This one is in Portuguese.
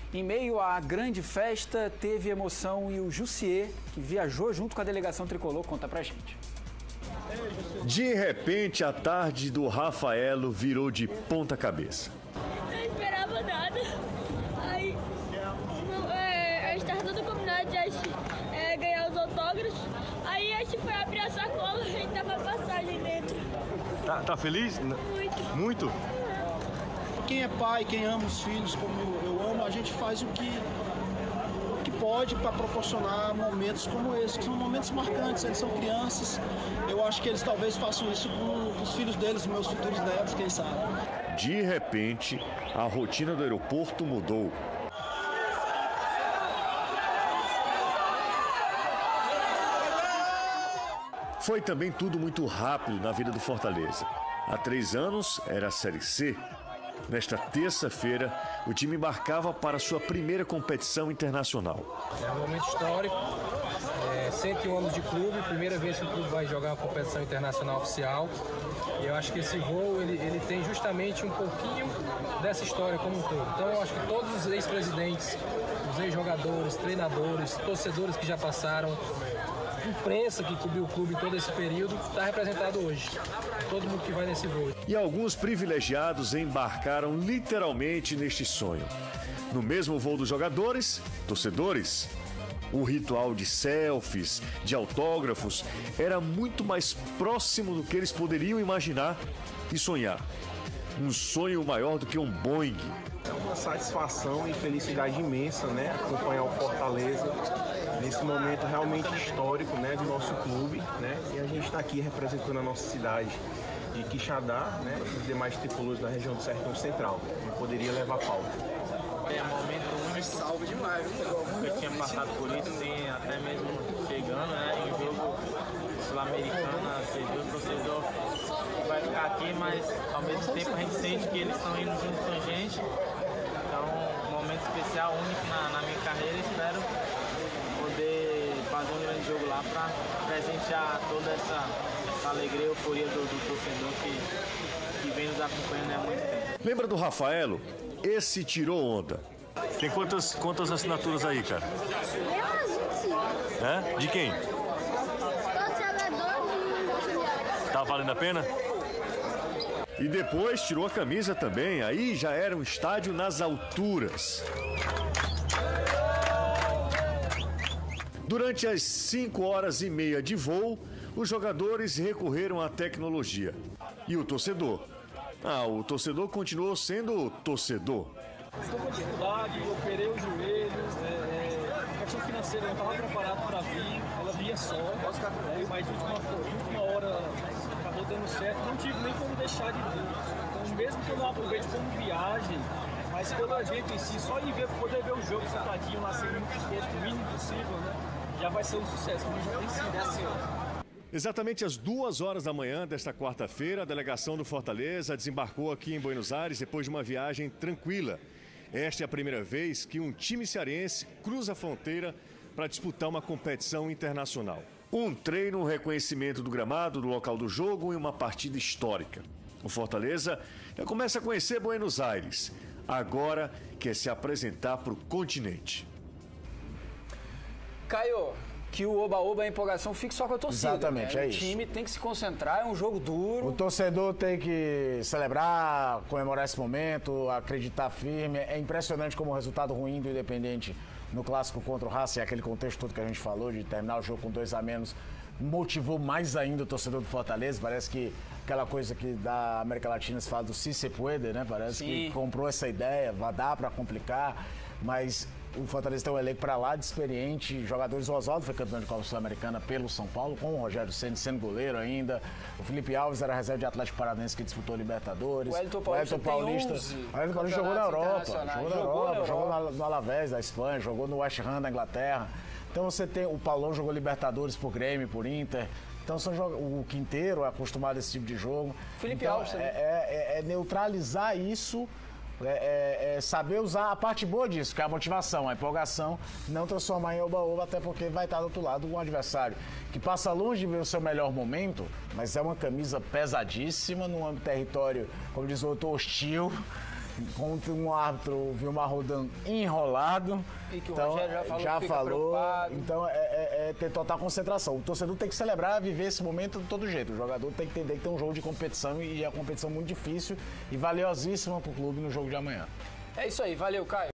Em meio à grande festa, teve emoção e o Jussier, que viajou junto com a delegação tricolor, conta pra gente. De repente, a tarde do Rafaelo virou de ponta cabeça. Não esperava nada. Aí, a gente estava toda combinada de ganhar os autógrafos. Aí a gente foi abrir a sacola e tava a passagem dentro. Tá feliz? Muito. Muito? Quem é pai, quem ama os filhos como eu amo, a gente faz o que pode para proporcionar momentos como esse, que são momentos marcantes. Eles são crianças, eu acho que eles talvez façam isso com os filhos deles, meus futuros netos, quem sabe. De repente, a rotina do aeroporto mudou. Foi também tudo muito rápido na vida do Fortaleza. Há 3 anos era a Série C. Nesta terça-feira, o time embarcava para sua primeira competição internacional. É um momento histórico, 101 anos de clube, primeira vez que o clube vai jogar uma competição internacional oficial. E eu acho que esse voo ele tem justamente um pouquinho dessa história como um todo. Então eu acho que todos os ex-presidentes, os ex-jogadores, treinadores, torcedores que já passaram, imprensa que cobriu o clube todo esse período, está representado hoje. Todo mundo que vai nesse voo. E alguns privilegiados embarcaram literalmente neste sonho. No mesmo voo dos jogadores, torcedores, o ritual de selfies, de autógrafos, era muito mais próximo do que eles poderiam imaginar e sonhar. Um sonho maior do que um Boeing. É uma satisfação e felicidade imensa, né? Acompanhar o Fortaleza nesse momento realmente histórico, né, do nosso clube, né? E a gente está aqui representando a nossa cidade de Quixadá, né? E os demais tricolores da região do Sertão Central. Não poderia levar falta. É um momento único, salve demais. Eu tinha passado por isso, sim, até mesmo chegando, né? Em jogo sul-americana, você viu o torcedor que vai ficar aqui, mas ao mesmo tempo a gente sente que eles estão indo junto com a gente. Então, um momento especial, único na minha carreira. Espero poder fazer um grande jogo lá para presentear toda essa alegria e euforia do torcedor que vem nos acompanhando há muito tempo. Lembra do Rafaelo? Esse tirou onda. Tem quantas assinaturas aí, cara? É? De quem? Todos jogadores e auxiliares. Tá valendo a pena? E depois tirou a camisa também. Aí já era um estádio nas alturas. Durante as 5h30 de voo, os jogadores recorreram à tecnologia. E o torcedor? O torcedor continuou sendo torcedor. Estou com dificuldade, eu operei os joelhos, a questão financeira não estava preparada para vir, ela vinha só, mas última hora acabou dando certo, não tive nem como deixar de vir. Então, mesmo que eu não aproveite como viagem, mas pelo evento em si, só em poder ver o jogo sentadinho lá, sem muito esforço, o mínimo possível, né, já vai ser um sucesso, mas já tem sido. Exatamente às 2h da manhã desta quarta-feira, a delegação do Fortaleza desembarcou aqui em Buenos Aires depois de uma viagem tranquila. Esta é a primeira vez que um time cearense cruza a fronteira para disputar uma competição internacional. Um treino, um reconhecimento do gramado, do local do jogo e uma partida histórica. O Fortaleza já começa a conhecer Buenos Aires. Agora quer se apresentar para o continente. Caio, que o oba-oba, a empolgação fique só com a torcida. Exatamente, né? é isso. O time tem que se concentrar, é um jogo duro. O torcedor tem que celebrar, comemorar esse momento, acreditar firme. É impressionante como o resultado ruim do Independente no clássico contra o Racing, aquele contexto todo que a gente falou, de terminar o jogo com 2 a menos, motivou mais ainda o torcedor do Fortaleza. Parece que aquela coisa que da América Latina se fala do si se puede, né? Parece que comprou essa ideia, vai dar para complicar, mas o Fortaleza tem um elenco para lá de experiente, jogadores. O Oswaldo foi campeão de Copa Sul-Americana pelo São Paulo, com o Rogério Ceni sendo goleiro ainda. O Felipe Alves era reserva de Atlético Paranaense que disputou Libertadores. O Wellington Paulista jogou na Europa, jogou no Alavés da Espanha, jogou no West Ham da Inglaterra. Então você tem, o Paulão jogou Libertadores por Grêmio, por Inter. Então o Quinteiro é acostumado a esse tipo de jogo. Felipe então, Alves também. É neutralizar isso. Saber usar a parte boa disso, que é a motivação, a empolgação, não transformar em oba-oba, até porque vai estar do outro lado um adversário que passa longe de ver o seu melhor momento, mas é uma camisa pesadíssima, num território, como diz o outro, hostil. contra um árbitro, Vilmar Rodan, enrolado. E que o Então, Rogério já falou, preocupado. Então é ter total concentração. O torcedor tem que celebrar, viver esse momento de todo jeito. O jogador tem que entender que tem um jogo de competição e é uma competição muito difícil e valiosíssima para o clube no jogo de amanhã. É isso aí, valeu, Caio.